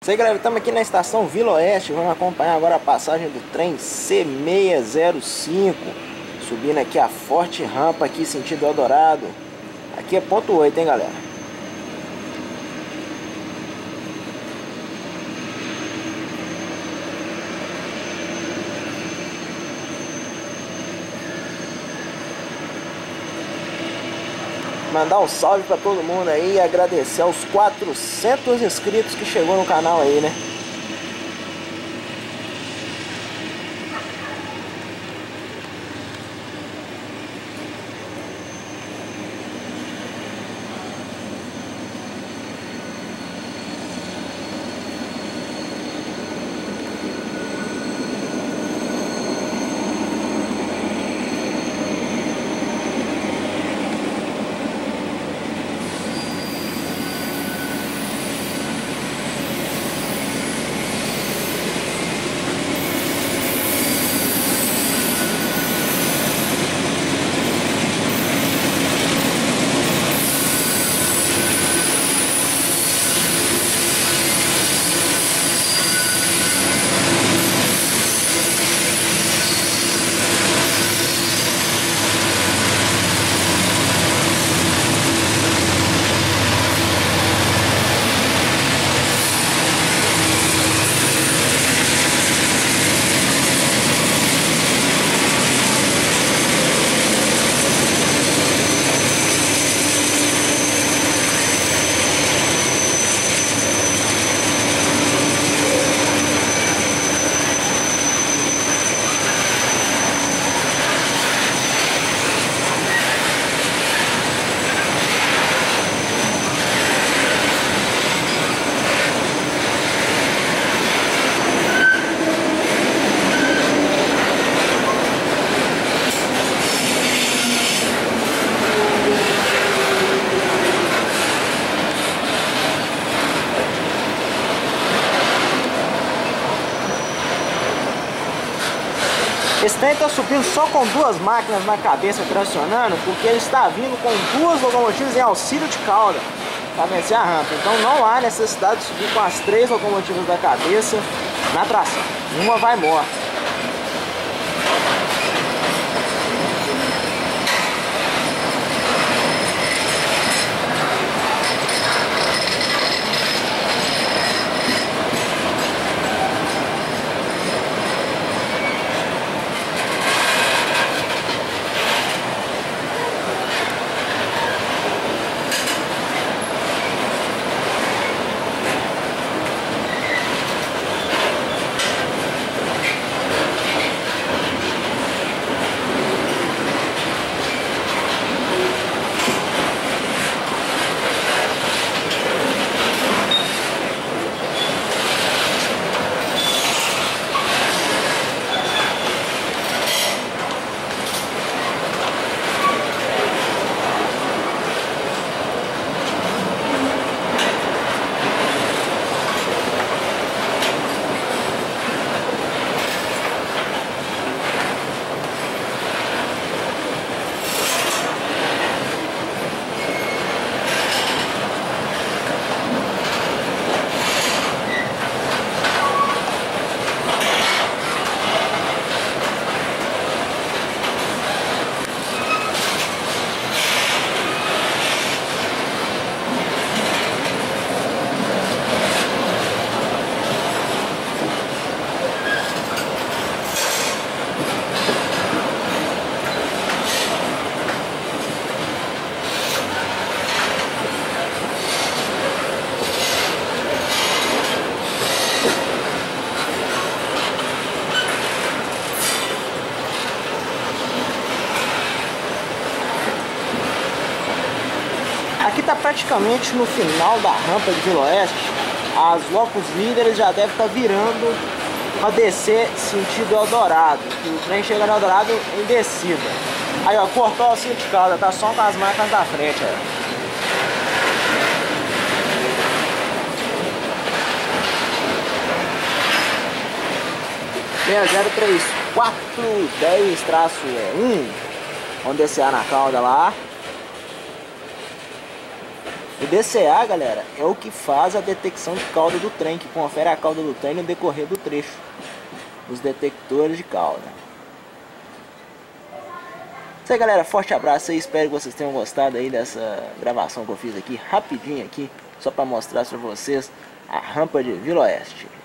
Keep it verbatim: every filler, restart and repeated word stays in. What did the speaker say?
Isso aí, galera, estamos aqui na estação Vila Oeste. Vamos acompanhar agora a passagem do trem C seiscentos e cinco, subindo aqui a forte rampa aqui sentido Eldorado. Aqui é ponto oito, hein, galera. Mandar um salve pra todo mundo aí e agradecer aos quatrocentos inscritos que chegou no canal aí, né? Esse trem está subindo só com duas máquinas na cabeça tracionando, porque ele está vindo com duas locomotivas em auxílio de cauda para vencer a rampa. Então não há necessidade de subir com as três locomotivas da cabeça na tração. Uma vai morta. Aqui está praticamente no final da rampa de Vila Oeste. As locos líderes já devem estar virando para descer sentido Eldorado. O trem chega no Eldorado em descida. Aí, ó, cortou o cinto de cauda, tá só com as marcas da frente, ó. seis zero três quatro dez traço um. Vamos descer na cauda lá. O D C A, galera, é o que faz a detecção de cauda do trem, que confere a cauda do trem no decorrer do trecho. Os detectores de cauda. Isso aí, galera, forte abraço aí, espero que vocês tenham gostado aí dessa gravação que eu fiz aqui, rapidinho aqui, só para mostrar para vocês a rampa de Vila Oeste.